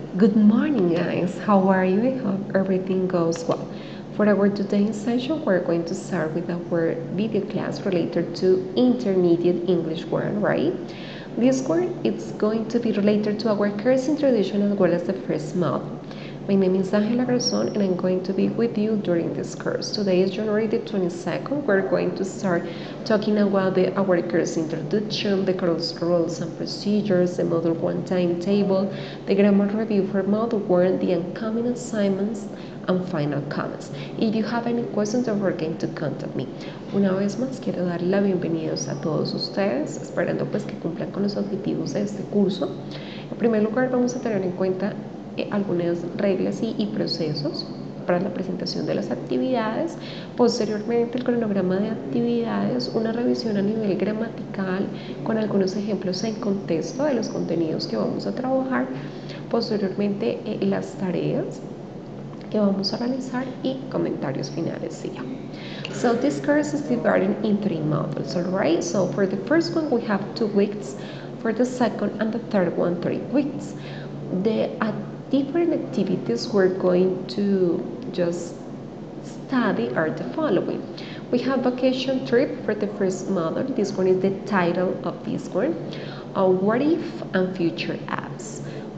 Good morning, guys. How are you? I hope everything goes well. For our today's session, we're going to start with our video class related to intermediate English word, right? This word is going to be related to our course introduction as well as the first model. My name is Angela Garzon and I'm going to be with you during this course. Today is January the 22nd. We're going to start talking about our course introduction, the course rules and procedures, the Module 1 timetable, the grammar review for Module 1, the upcoming assignments, and final comments. If you have any questions, don't forget to contact me. Una vez más, quiero dar la bienvenida a todos ustedes, esperando pues que cumplan con los objetivos de este curso. En primer lugar, vamos a tener en cuenta algunas reglas y procesos para la presentación de las actividades, posteriormente el cronograma de actividades, una revisión a nivel gramatical con algunos ejemplos en contexto de los contenidos que vamos a trabajar, posteriormente las tareas que vamos a realizar y comentarios finales. So this course is divided in 3 modules, alright? So for the first one we have 2 weeks, for the second and the third one 3 weeks. The different activities we're going to just study are the following. We have vacation trip for the first module. This one is the title of this one. What if and future apps.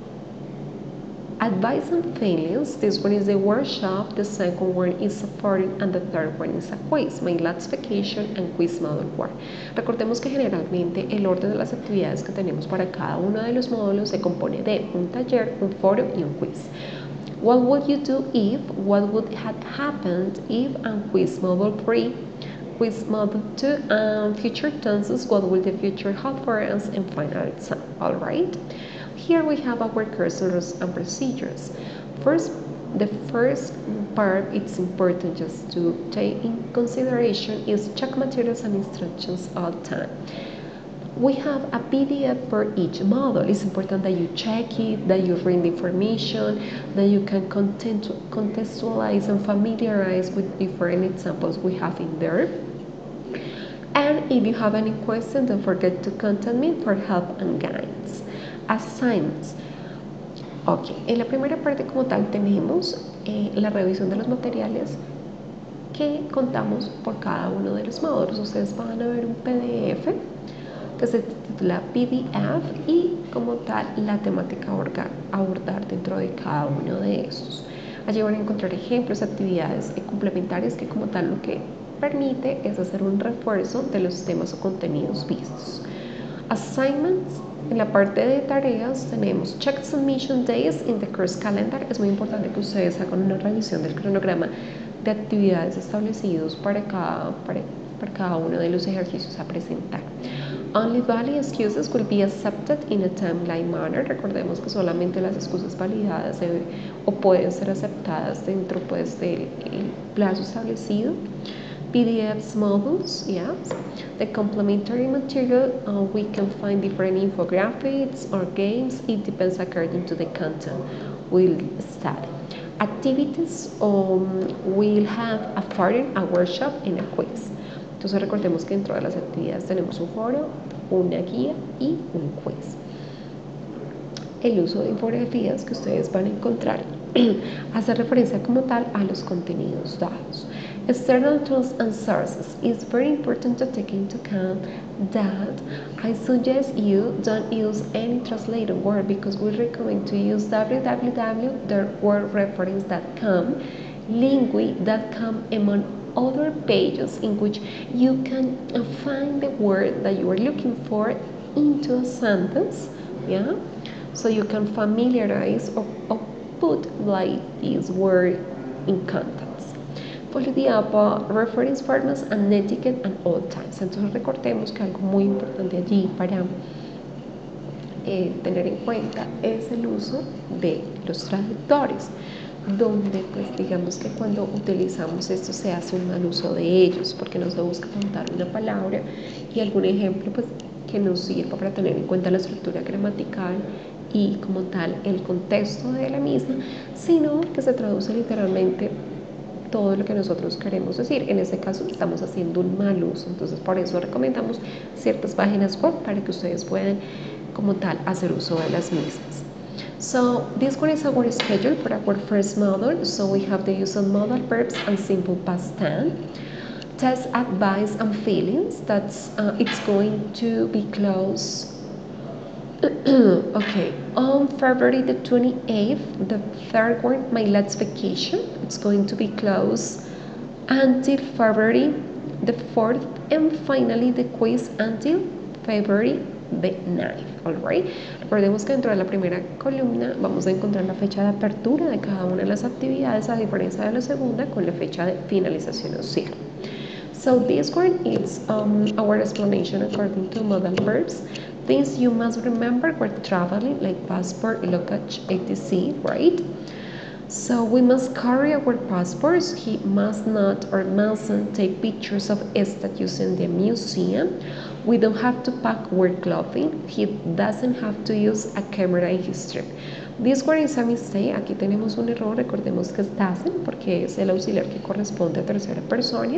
Advice and feelings. This one is the workshop, the second one is safari, and the third one is a quiz. My last vacation and quiz module 1. Recordemos que generalmente el orden de las actividades que tenemos para cada uno de los módulos se compone de un taller, un foro y un quiz. What would you do if? What would have happened if? And quiz module 3, quiz module 2, and future tenses. What will the future hold for us? And final exam. All right. Here we have our course rules and procedures. The first part, it's important just to take in consideration is check materials and instructions all the time. We have a PDF for each model. It's important that you check it, that you read the information, that you can contextualize and familiarize with different examples we have in there. And if you have any questions, don't forget to contact me for help and guidance. Assignments. Ok, en la primera parte como tal tenemos la revisión de los materiales que contamos por cada uno de los módulos. Ustedes van a ver un PDF que se titula PDF y como tal la temática a abordar dentro de cada uno de estos. Allí van a encontrar ejemplos, actividades complementarias que como tal lo que permite es hacer un refuerzo de los temas o contenidos vistos. Assignments. En la parte de tareas tenemos check submission days in the course calendar. Es muy importante que ustedes hagan una revisión del cronograma de actividades establecidos para cada uno de los ejercicios a presentar. Only valid excuses will be accepted in a timeline manner. Recordemos que solamente las excusas validadas o pueden ser aceptadas dentro pues del plazo establecido. PDFs modules, yes. The complementary material, we can find different infographics or games. It depends according to the content we'll study. Activities, we'll have a forum, a workshop, and a quiz. Entonces recordemos que dentro de las actividades tenemos un foro, una guía y un quiz. El uso de infografías que ustedes van a encontrar hace referencia como tal a los contenidos dados. External tools and sources. It's very important to take into account that I suggest you don't use any translated word because we recommend to use www.wordreference.com, Lingui.com, among other pages in which you can find the word that you are looking for into a sentence, yeah? So you can familiarize or put like this word in context. Follow the above reference formats and etiquette at all times. Entonces recordemos que algo muy importante allí para tener en cuenta es el uso de los traductores, donde pues digamos que cuando utilizamos esto se hace un mal uso de ellos porque no se busca contar una palabra y algún ejemplo pues que nos sirva para tener en cuenta la estructura gramatical y como tal el contexto de la misma, sino que se traduce literalmente todo lo que nosotros queremos decir. En este caso estamos haciendo un mal uso, entonces por eso recomendamos ciertas páginas web para que ustedes puedan como tal hacer uso de las mismas. So this one is our schedule for our first module. So we have the use of modal verbs and simple past tense. Test advice and feelings. That's it's going to be closed. Okay, on February the 28th, the third one, my last vacation. It's going to be closed until February the 4th, and finally the quiz until February the 9th. Alright, recordemos que dentro de la primera columna vamos a encontrar la fecha de apertura de cada una de las actividades, a diferencia de la segunda con la fecha de finalización o cierre. So this one is our explanation according to modal verbs. Things you must remember while traveling, like passport, luggage, etc., right? So we must carry our passports. He must not or mustn't take pictures of statues in the museum. We don't have to pack our clothing. He doesn't have to use a camera in his trip. This one is a mistake. Aquí tenemos un error. Recordemos que es doesn't porque es el auxiliar que corresponde a tercera persona.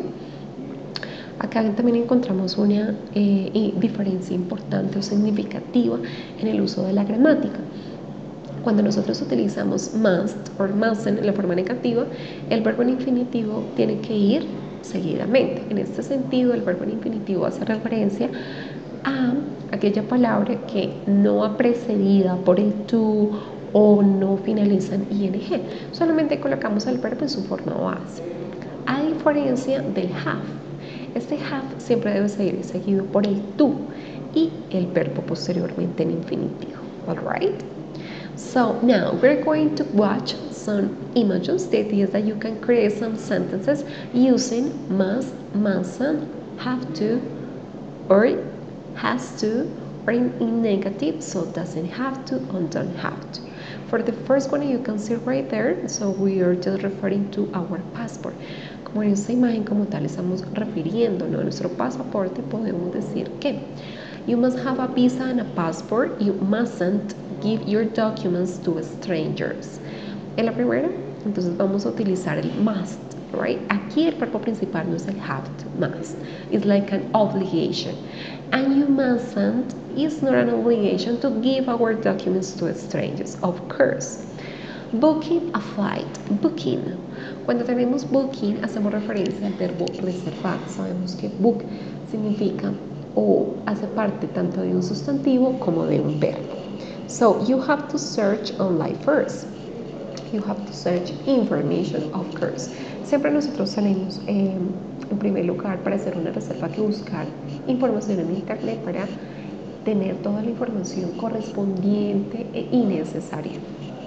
Acá también encontramos una diferencia importante o significativa en el uso de la gramática. Cuando nosotros utilizamos must o mustn't en la forma negativa, el verbo en infinitivo tiene que ir seguidamente. En este sentido, el verbo en infinitivo hace referencia a aquella palabra que no va precedida por el to o no finaliza en ing. Solamente colocamos el verbo en su forma base. A diferencia del have. Este have siempre debe seguir seguido por el to y el verbo posteriormente en infinitivo. Alright? So now we're going to watch some images. The idea is that you can create some sentences using must, mustn't, have to, or has to, or in negative, so doesn't have to or don't have to. For the first one you can see right there, so we are just referring to our passport. Como en esta imagen como tal estamos refiriéndonos a nuestro pasaporte, podemos decir que you must have a visa and a passport. You mustn't give your documents to strangers. En la primera, entonces vamos a utilizar el must, right? Aquí el verbo principal no es el have to, must. It's like an obligation. And you mustn't is not an obligation to give our documents to strangers, of course. Booking a flight. Booking. Cuando tenemos booking, hacemos referencia al verbo reservar. Sabemos que book significa o hace parte tanto de un sustantivo como de un verbo. So you have to search online first. You have to search information, of course. Siempre nosotros tenemos en primer lugar para hacer una reserva que buscar información en internet para tener toda la información correspondiente y necesaria.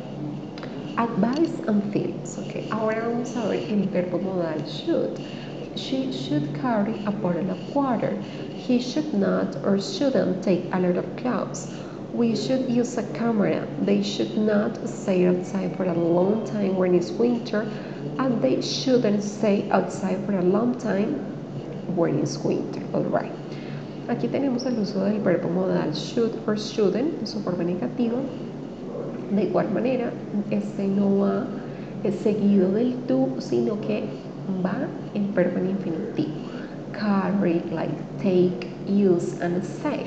Advice and feelings. Okay, ahora vamos a ver el verbo modal should. She should carry a bottle of water. He should not or shouldn't take a lot of clothes. We should use a camera. They should not stay outside for a long time when it's winter, and they shouldn't stay outside for a long time when it's winter. All right. Aquí tenemos el uso del verbo modal should or shouldn't en su forma negativa. De igual manera, este no va seguido del to, sino que va el verbo en infinitivo. Carry, like take, use, and stay.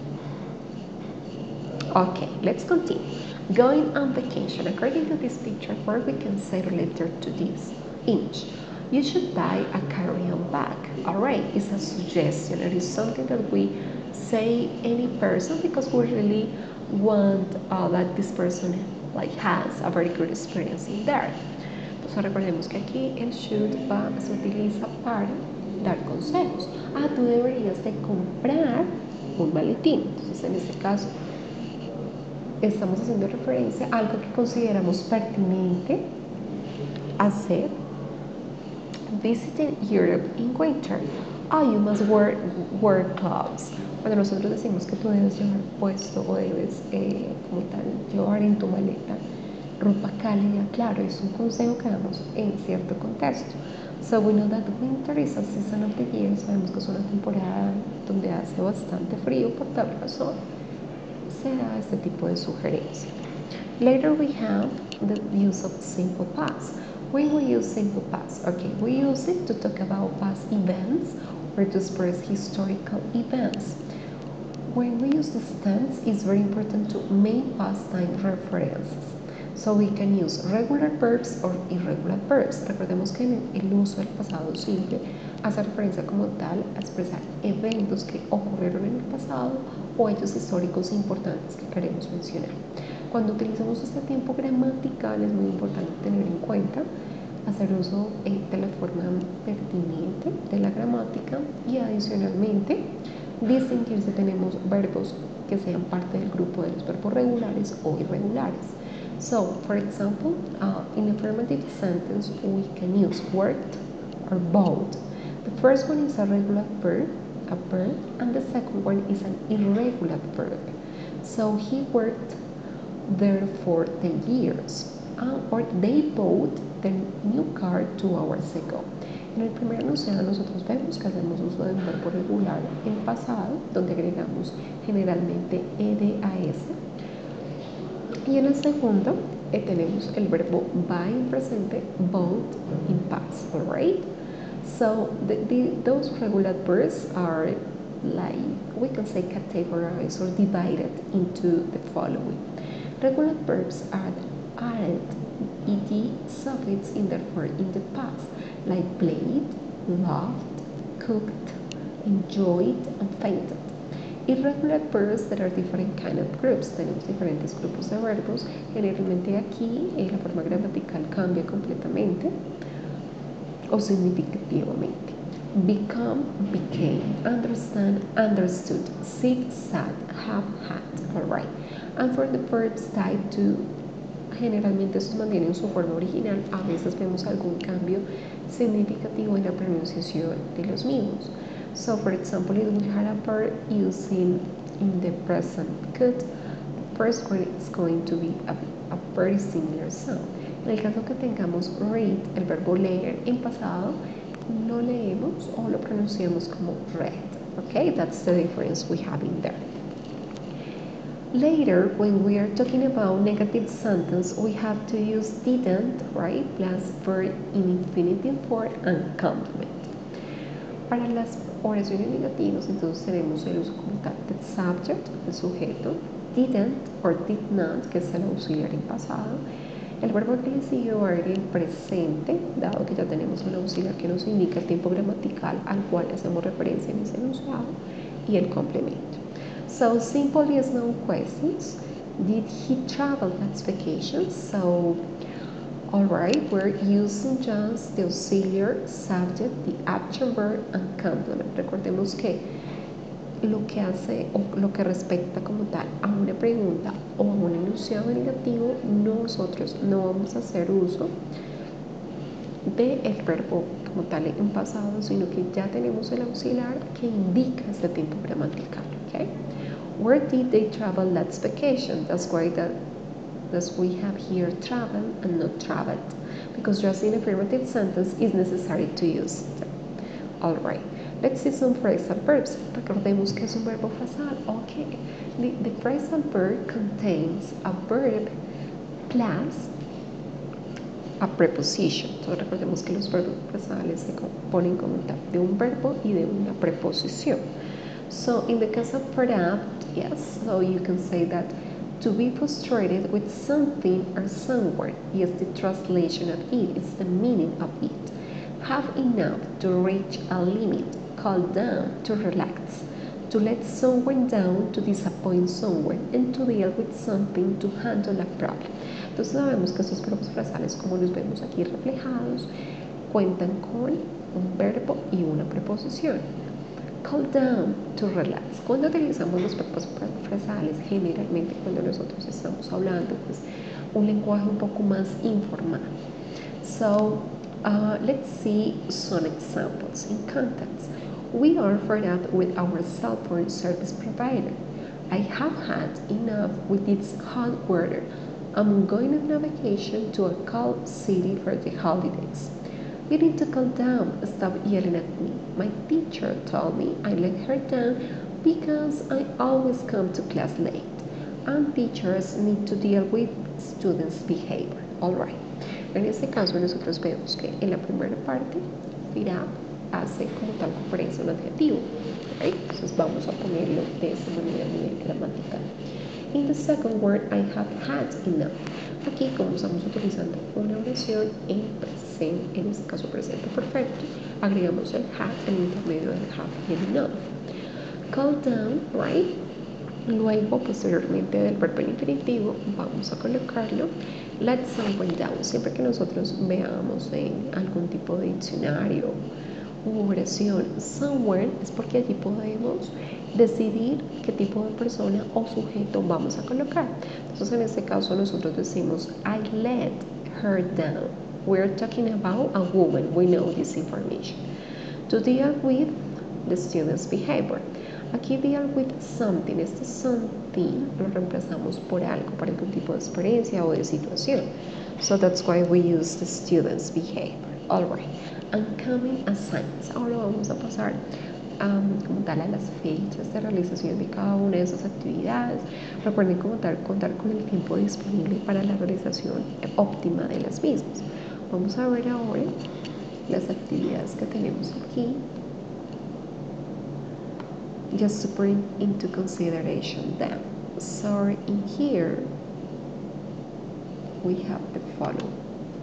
Okay, let's continue. Going on vacation. According to this picture, what we can say related to this image. You should buy a carry-on bag. Alright, it's a suggestion. It is something that we say any person because we really want that this person has a very good experience in there. Entonces recordemos que aquí el should se utiliza para dar consejos. Tú deberías de comprar un maletín. Entonces en este caso estamos haciendo referencia a algo que consideramos pertinente hacer. Visiting Europe in winter. You must wear gloves. Cuando nosotros decimos que tú debes llevar puesto o debes como tal llevar en tu maleta ropa cálida, claro, es un consejo que damos en cierto contexto. So we know that winter is a season of the year. Sabemos que es una temporada donde hace bastante frío, por tal razón se da este tipo de sugerencia. Later we have the use of simple past. When we use simple past, okay, we use it to talk about past events or to express historical events. when we use the tense, it's very important to make past time references. So we can use regular verbs or irregular verbs. Recordemos que el uso del pasado simple hace referencia como tal a expresar eventos que ocurrieron en el pasado o hechos históricos importantes que queremos mencionar. Cuando utilizamos este tiempo gramatical es muy importante tener en cuenta hacer uso de la forma pertinente de la gramática y adicionalmente distinguir si tenemos verbos que sean parte del grupo de los verbos regulares o irregulares. So, for example, in affirmative sentence, we can use worked or bought. The first one is a regular verb, and the second one is an irregular verb. So, he worked there for 10 years, or they bought their new car 2 hours ago. En el primer enunciado nosotros vemos que hacemos uso de un verbo regular en pasado, donde agregamos generalmente EDAS. Y en el segundo tenemos el verbo buy en presente, bought in past, alright? So those regular verbs are like, we can say categorized or divided into the following. Regular verbs are added ed suffix in the verb in the past, like played, loved, cooked, enjoyed, and fainted. Irregular verbs, there are different kind of groups. Tenemos diferentes grupos de verbos. Generalmente aquí la forma gramatical cambia completamente o significativamente. Become, became, understand, understood, sit, sat, have, had. Alright. And for the verbs tied to, generalmente estos mantienen su forma original. A veces vemos algún cambio significativo en la pronunciación de los mismos. So, for example, if we had a verb using in the present good, the first one is going to be a very similar sound. En el caso que tengamos read, el verbo leer en pasado, lo leemos o lo pronunciamos como read. Okay, that's the difference we have in there. Later, when we are talking about negative sentence, we have to use didn't, right, plus verb in infinitive form and complement. Para las oraciones negativas, entonces tenemos el uso como tal del subject, el sujeto, didn't or did not, que es el auxiliar en pasado, el verbo que le sigue va a ir en presente, dado que ya tenemos un auxiliar que nos indica el tiempo gramatical al cual hacemos referencia en ese enunciado, y el complemento. So, simple yes no questions. Did he travel last vacation? So, alright, we're using just the auxiliar, subject, the action verb, and complement. Recordemos que lo que hace o lo que respecta como tal a una pregunta o a un enunciado negativo, nosotros no vamos a hacer uso del verbo como tal en pasado, sino que ya tenemos el auxiliar que indica este tiempo gramatical. Okay? Where did they travel last vacation? That's why we have here travel and not traveled, because just in affirmative sentence is necessary to use them. All right, let's see some phrasal verbs. Recordemos que es un verbo frasal. Okay, the phrasal verb contains a verb plus a preposition. Entonces recordemos que los verbos frasales se componen como tal de un verbo y de una preposición. So in the case of perhaps, yes, so you can say that to be frustrated with something or someone is the translation of it, it's the meaning of it. Have enough to reach a limit, calm down to relax, to let someone down, to disappoint someone, and to deal with something, to handle a problem. Entonces sabemos que estos verbos frasales, como los vemos aquí reflejados, cuentan con un verbo y una preposición. Calm down, to relax. Cuando utilizamos los verbos frasales, generalmente cuando nosotros estamos hablando, pues un lenguaje un poco más informal. So, let's see some examples in context. We are fed up with our cell phone service provider. I have had enough with its hot weather. I'm going on a vacation to a cold city for the holidays. You need to calm down, stop yelling at me. My teacher told me I let her down because I always come to class late. And teachers need to deal with students' behavior. Alright. En este caso nosotros vemos que en la primera parte, Firab hace como tal referencia a un adjetivo. Right? Entonces vamos a ponerlo de esta manera a nivel gramatical. In the second word, I have had enough. Aquí, como estamos utilizando una oración en presente, en este caso presente perfecto, agregamos el had en el intermedio del have y el enough. Call down, right? Luego, posteriormente del verbo en infinitivo, vamos a colocarlo let someone down. Siempre que nosotros veamos en algún tipo de diccionario u oración somewhere, es porque allí podemos decidir qué tipo de persona o sujeto vamos a colocar. Entonces, en este caso, nosotros decimos I let her down. We're talking about a woman. We know this information. To deal with the student's behavior. Aquí deal with something. Este something lo reemplazamos por algo, por algún tipo de experiencia o de situación. So that's why we use the student's behavior. All right. Upcoming assignments. Ahora vamos a pasar como tal a las fechas de realización de cada una de esas actividades. Recuerden como tal contar con el tiempo disponible para la realización óptima de las mismas. Vamos a ver ahora las actividades que tenemos aquí. Just to bring into consideration them. So in here we have the following.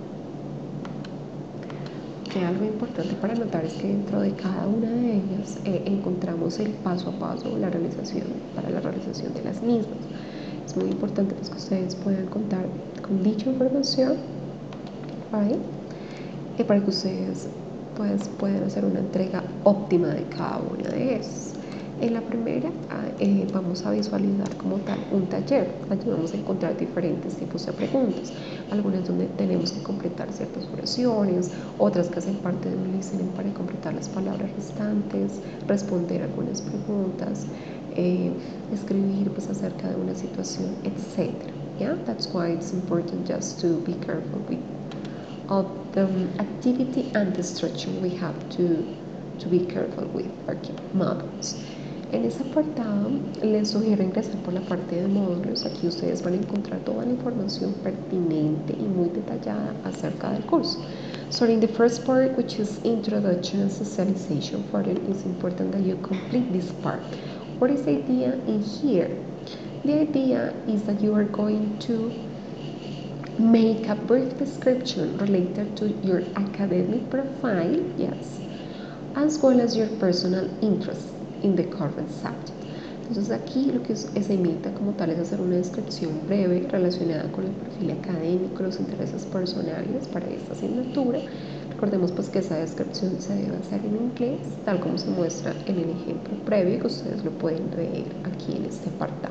Que algo importante para notar es que dentro de cada una de ellas encontramos el paso a paso para la realización de las mismas. Es muy importante pues, que ustedes puedan contar con dicha información, ¿vale? Y para que ustedes pues, puedan hacer una entrega óptima de cada una de ellas. En la primera vamos a visualizar como tal un taller. Allí vamos a encontrar diferentes tipos de preguntas. Algunas donde tenemos que completar ciertas oraciones, otras que hacen parte de un listening para completar las palabras restantes, responder algunas preguntas, escribir pues, acerca de una situación, etc. Yeah? That's why it's important just to be careful with of the activity and the structure we have to be careful with models. En ese apartado les sugiero ingresar por la parte de módulos. Aquí ustedes van a encontrar toda la información pertinente y muy detallada acerca del curso. So in the first part, which is introduction and socialization for it, it's important that you complete this part. What is the idea in here? The idea is that you are going to make a brief description related to your academic profile, yes, as well as your personal interest in the current subject. Entonces aquí lo que se imita como tal es hacer una descripción breve relacionada con el perfil académico, los intereses personales para esta asignatura. Recordemos pues que esa descripción se debe hacer en inglés, tal como se muestra en el ejemplo previo, que ustedes lo pueden leer aquí en este apartado.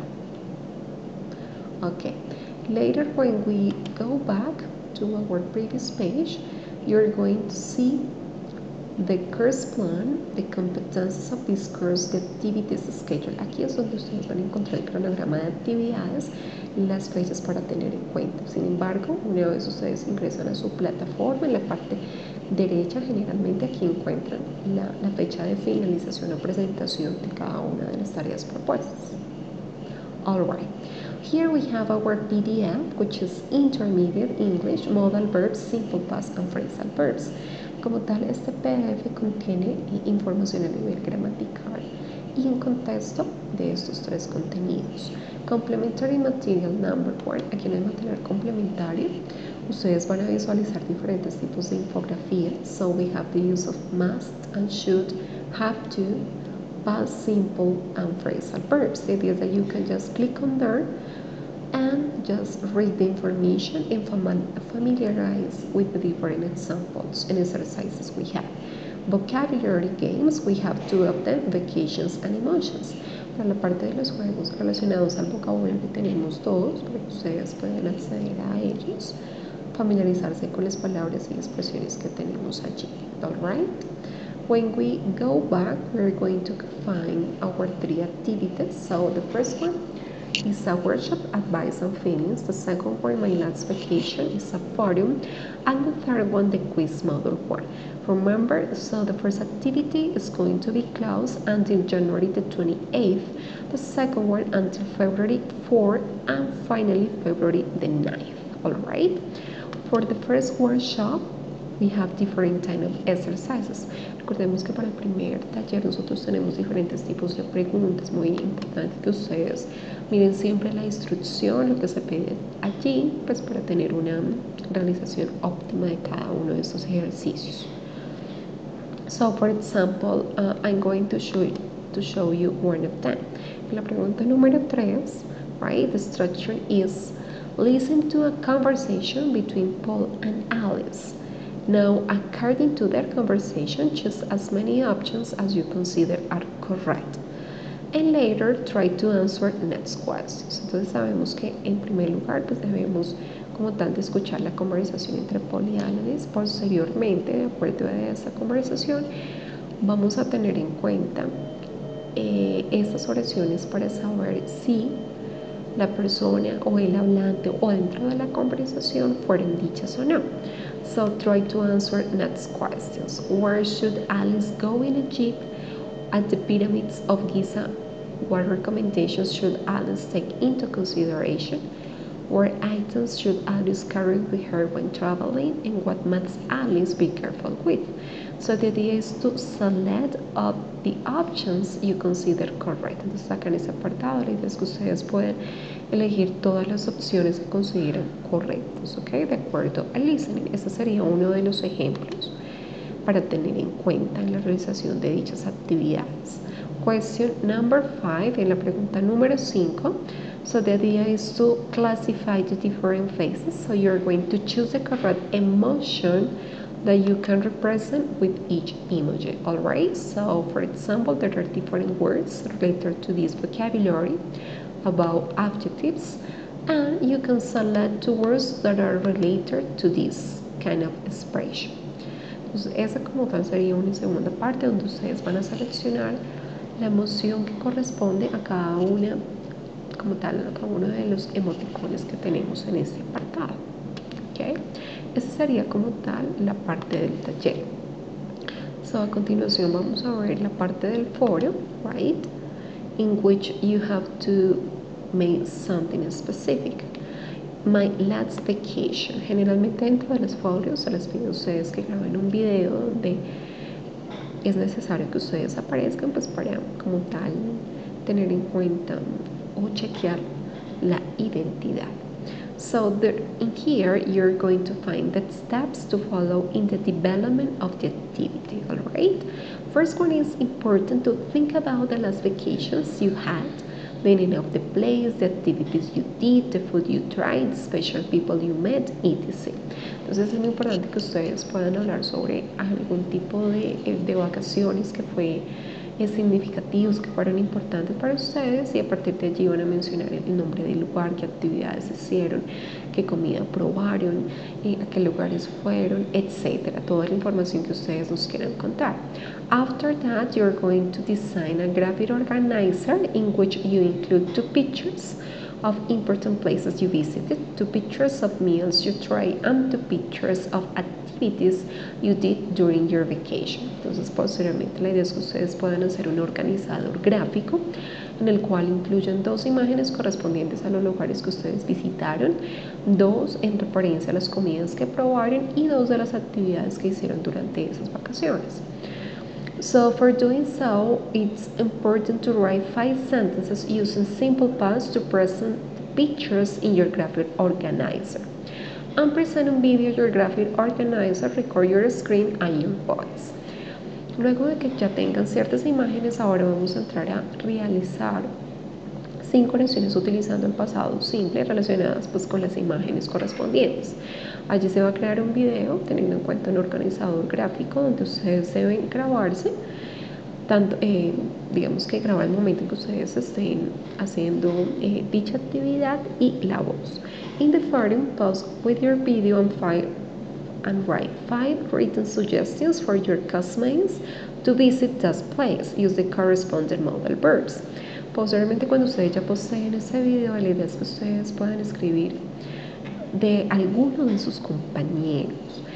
Okay. Later, when we go back to our previous page, you're going to see the course plan, the competencies of this course, the activities schedule. Aquí es donde ustedes van a encontrar el cronograma de actividades, las fechas para tener en cuenta. Sin embargo, una vez ustedes ingresan a su plataforma, en la parte derecha generalmente aquí encuentran la fecha de finalización o presentación de cada una de las tareas propuestas. All right. Here we have our PDF, which is Intermediate English, Modal Verbs, Simple Past and Phrasal Verbs. Como tal, este PDF contiene información a nivel gramatical y en contexto de estos tres contenidos. Complementary Material Number 1, aquí en el material complementario, ustedes van a visualizar diferentes tipos de infografía. So we have the use of must and should, have to, past simple and phrasal verbs. The idea is that you can just click on there and just read the information and familiarize with the different examples and exercises we have. Vocabulary games, we have two of them, vacations and emotions. Para la parte de los juegos relacionados al vocabulario tenemos dos, para que ustedes puedan acceder a ellos, familiarizarse con las palabras y expresiones que tenemos allí. All right? When we go back, we're going to find our three activities. So the first one is a workshop, advice and feelings. The second one, my last vacation, is a forum. And the third one, the quiz module 1. Remember, so the first activity is going to be closed until January the 28th. The second one until February 4th. And finally, February the 9th. All right? For the first workshop, we have different kind of exercises. Recordemos que para el primer taller nosotros tenemos diferentes tipos de preguntas. Muy importante que ustedes miren siempre la instrucción, lo que se pide allí, pues para tener una realización óptima de cada uno de estos ejercicios. So, for example, I'm going to show you one of them. La pregunta número 3, right? The structure is: listen to a conversation between Paul and Alice. Now, according to their conversation, choose as many options as you consider are correct. And later, try to answer next questions. Entonces sabemos que en primer lugar, pues debemos como tal de escuchar la conversación entre Paul y Alice. Posteriormente, de acuerdo a esa conversación, vamos a tener en cuenta estas oraciones para saber si la persona o el hablante o dentro de la conversación fueron dichas o no. So try to answer next questions. Where should Alice go in a jeep at the pyramids of Giza? What recommendations should Alice take into consideration? What items should Alice carry with her when traveling, and what must Alice be careful with? So the idea is to select up the options you consider correct. Entonces acá en este apartado la idea es que ustedes pueden elegir todas las opciones que consideran correctas, ¿ok? De acuerdo al listening. Este sería uno de los ejemplos para tener en cuenta en la realización de dichas actividades. Question number 5, en la pregunta número 5. So the idea is to classify the different phases. So you're going to choose the correct emotion that you can represent with each emoji. Alright, so for example, there are different words related to this vocabulary about adjectives, and you can select two words that are related to this kind of expression. Entonces, esa como tal sería una segunda parte donde ustedes van a seleccionar la emoción que corresponde a cada una, como tal, a cada uno de los emoticones que tenemos en este apartado. ¿Okay? Esa sería como tal la parte del taller. So, a continuación vamos a ver la parte del foro, right? In which you have to make something specific. My last vacation. Generalmente dentro de los foros se les pide a ustedes que graben un video donde es necesario que ustedes aparezcan, pues para como tal tener en cuenta o chequear la identidad. So in here you're going to find the steps to follow in the development of the activity, all right? First one is important to think about the last vacations you had, meaning of the place, the activities you did, the food you tried, special people you met, etc. Entonces es muy importante que ustedes puedan hablar sobre algún tipo de vacaciones que fue significativos, que fueron importantes para ustedes, y a partir de allí van a mencionar el nombre del lugar, qué actividades hicieron, qué comida probaron, a qué lugares fueron, etcétera. Toda la información que ustedes nos quieran contar. After that, you're going to design a graphic organizer in which you include 2 pictures of important places you visited, 2 pictures of meals you tried, and 2 pictures of activities you did during your vacation. Entonces, posteriormente, la idea es que ustedes puedan hacer un organizador gráfico en el cual incluyen 2 imágenes correspondientes a los lugares que ustedes visitaron, 2 en referencia a las comidas que probaron y 2 de las actividades que hicieron durante esas vacaciones. So for doing so, it's important to write 5 sentences using simple past to present pictures in your graphic organizer. And present un video your graphic organizer, record your screen and your voice. Luego de que ya tengan ciertas imágenes, ahora vamos a entrar a realizar 5 oraciones utilizando el pasado simple relacionadas pues con las imágenes correspondientes. Allí se va a crear un video teniendo en cuenta un organizador gráfico donde ustedes deben grabarse, tanto, digamos que grabar el momento en que ustedes estén haciendo dicha actividad y la voz. In the forum, pause with your video and write 5 written suggestions for your classmates to visit that place. Use the corresponding modal verbs. Posteriormente, cuando ustedes ya poseen ese video, la idea es que ustedes puedan escribir de alguno de sus compañeros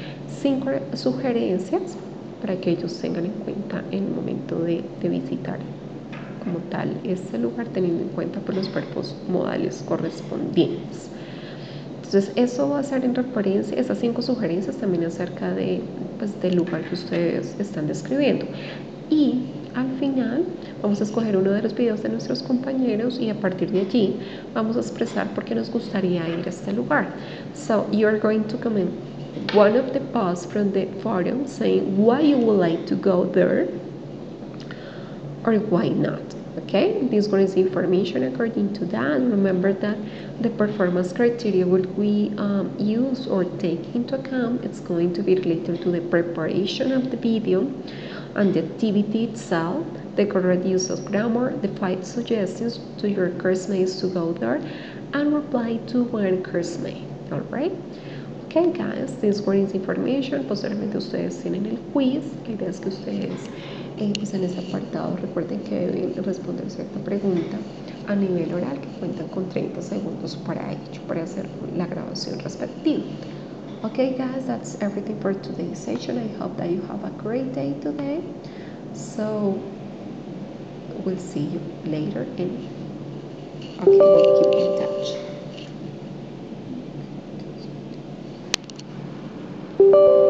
5 sugerencias para que ellos tengan en cuenta en el momento de visitar como tal este lugar, teniendo en cuenta por los verbos modales correspondientes. Entonces, eso va a ser en referencia, esas 5 sugerencias también acerca de, pues, del lugar que ustedes están describiendo. Y al final vamos a escoger uno de los videos de nuestros compañeros y a partir de allí vamos a expresar por qué nos gustaría ir a este lugar. So you're going to comment one of the posts from the forum saying why you would like to go there or why not. Okay, this one is information according to that. Remember that the performance criteria will we use or take into account, it's going to be related to the preparation of the video and the activity itself, the correct use of grammar, the 5 suggestions to your coursemates to go there, and reply to one coursmate. All right. Okay, guys, this one is information. Posteriormente ustedes tienen el quiz. La idea es que ustedes pues en este apartado recuerden que deben responder cierta pregunta a nivel oral que cuentan con 30 segundos para ello, para hacer la grabación respectiva. Okay, guys, that's everything for today's session. I hope that you have a great day today. So we'll see you later and okay, we'll keep in touch.